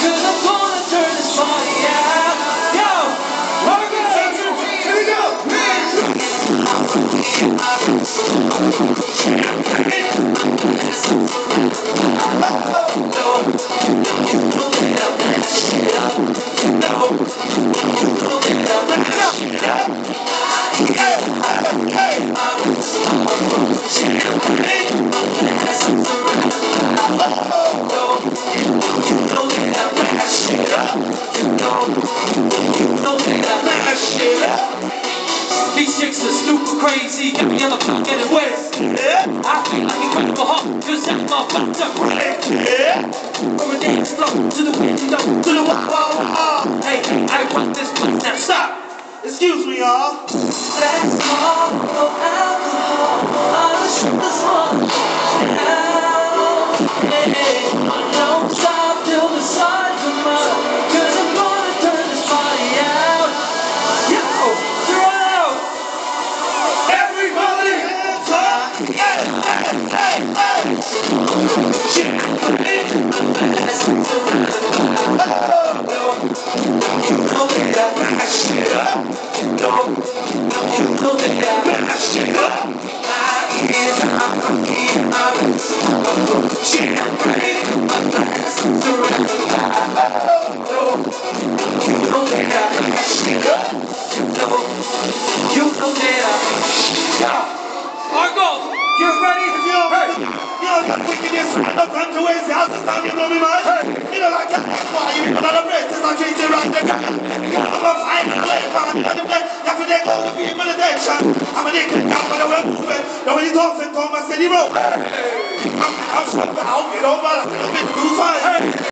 cause I'm gonna turn this party out. Yo, work it! Here we go! These chicks are super crazy, got me on the fuck getting wet. I feel like incredible Hulk, cause I'm a fucked up red. From a dance floor to the window, to the wall. Hey, I want this place now, stop! Excuse me, y'all. Let's call for alcohol, all the sugars want out. Don't stop till the sun comes up, cause I'm gonna turn this party out. Yo, throw! Everybody hands up. Hey, hey, hey, Marco, you ready? you know, that wickedness, the front to his house is not gonna be mine. You know, like that's why you know, the rest is not changing right there. I'm a fine play, that's what they call the people in the dead shot. I'm a nigga, I'm gonna run through it. Now when he talks and Thomas said he wrote. I'm get over, I'm a little bit too fine.